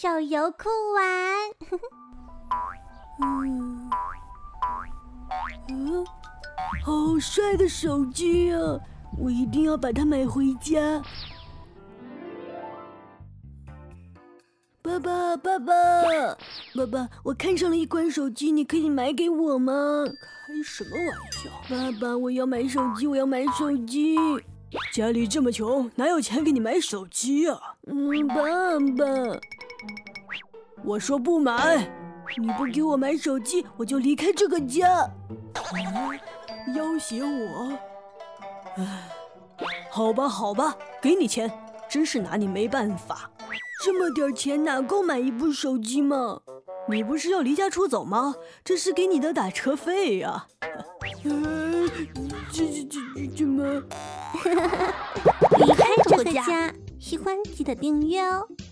手游酷玩。 好帅的手机啊！我一定要把它买回家。爸爸，爸爸，爸爸，我看上了一款手机，你可以买给我吗？ 开什么玩笑！ 爸爸，我要买手机，我要买手机。 家里这么穷，哪有钱给你买手机啊？ 爸爸， 我说不买。 你不给我买手机，我就离开这个家。 要挟我？唉，好吧，好吧，给你钱，真是拿你没办法。 这么点钱哪够买一部手机嘛？ 你不是要离家出走吗？这是给你的打车费呀。 怎么？ 离开这个家，喜欢记得订阅哦。